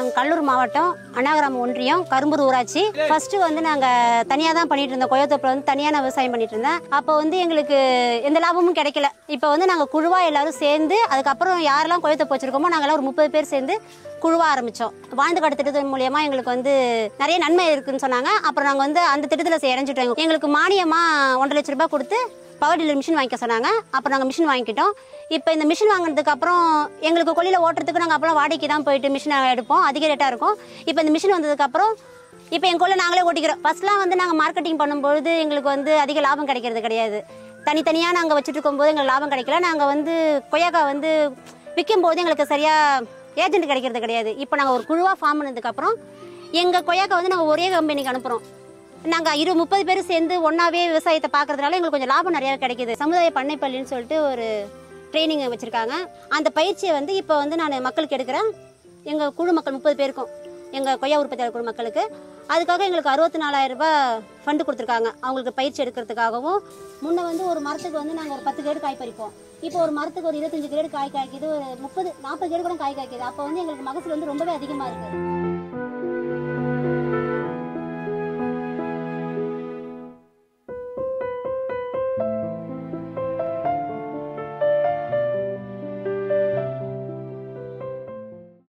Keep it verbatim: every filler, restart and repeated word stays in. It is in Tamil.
கடலூர் மாவட்டம் அனாகராம ஒன்றியம் கரும்பூர் ஊராட்சி. ஃபர்ஸ்ட் வந்து நாங்க தனியா தான் பண்ணிட்டு இருந்தோம். கொய்யாத்தோப்புல வந்து தனியா நான் விவசாயம் பண்ணிட்டு இருந்தேன். அப்போ வந்து எங்களுக்கு எந்த லாபமும் கிடைக்கல. இப்போ வந்து நாங்க குழுவா எல்லாரும் சேர்ந்து அதுக்கப்புறம் யாரெல்லாம் கொய்யாத்தோப்பு வச்சிருக்கோமோ நாங்கெல்லாம் ஒரு முப்பது பேர் சேர்ந்து குழுவா ஆரம்பிச்சோம். வாழ்ந்து காட்டு திட்டத்தின் மூலியமா எங்களுக்கு வந்து நிறைய நன்மை இருக்குன்னு சொன்னாங்க. அப்புறம் நாங்க வந்து அந்த திட்டத்தில் இணைஞ்சிட்டோம். எங்களுக்கு மானியமா ஒன்றரை லட்சம் ரூபாய் கொடுத்து பவர் டில்லர் மிஷின் வாங்கிக்க சொன்னாங்க. அப்புறம் நாங்கள் மிஷின் வாங்கிக்கிட்டோம். இப்போ இந்த மிஷின் வாங்கினதுக்கு அப்புறம் எங்களுக்கு கொல்லியில் ஓட்டுறதுக்கு நாங்கள் அப்புறம் வாடகைக்கு தான் போயிட்டு மிஷினை எடுப்போம். அதிக ரேட்டாக இருக்கும். இப்போ இந்த மிஷின் வந்ததுக்கப்புறம் இப்போ எங்கள் கொல்லை நாங்களே ஓட்டிக்கிறோம். ஃபர்ஸ்ட்லாம் வந்து நாங்கள் மார்க்கெட்டிங் பண்ணும்போது எங்களுக்கு வந்து அதிக லாபம் கிடைக்கிறது கிடையாது. தனித்தனியாக நாங்கள் வச்சுட்டு இருக்கும்போது எங்களுக்கு லாபம் கிடைக்கல. நாங்கள் வந்து கொய்யாக்கா வந்து விற்கும் போது எங்களுக்கு சரியாக ஏஜென்ட் கிடைக்கிறது கிடையாது. இப்போ நாங்கள் ஒரு குழுவாக ஃபார்ம் பண்ணதுக்கப்புறம் எங்கள் கொய்யாக்கா வந்து நாங்கள் ஒரே கம்பெனிக்கு அனுப்புகிறோம். நாங்கள் இரு முப்பது பேரும் சேர்ந்து ஒன்றாவே விவசாயத்தை பார்க்கறதுனால எங்களுக்கு கொஞ்சம் லாபம் நிறையா கிடைக்கிது. சமுதாய பண்ணைப்பள்ளின்னு சொல்லிட்டு ஒரு ட்ரைனிங் வச்சுருக்காங்க. அந்த பயிற்சியை வந்து இப்போ வந்து நான் மக்களுக்கு எடுக்கிறேன். எங்கள் குழு மக்கள் முப்பது பேருக்கும் எங்கள் கொய்யா உற்பத்தியாளர் குழு மக்களுக்கு அதுக்காக எங்களுக்கு அறுபத்தி நாலாயிரம் ரூபாய் ஃபண்டு கொடுத்துருக்காங்க. அவங்களுக்கு பயிற்சி எடுக்கிறதுக்காகவும். முன்ன வந்து ஒரு மரத்துக்கு வந்து நாங்கள் ஒரு பத்து கிரேடு காய் பறிப்போம். இப்போ ஒரு மரத்துக்கு ஒரு இருபத்தஞ்சு கிரேடு காய் காய்க்குது. ஒரு முப்பது நாற்பது கிரேடு கூட காய் காய்க்குது. அப்போ வந்து எங்களுக்கு மகசூல் வந்து ரொம்பவே அதிகமாக இருக்குது.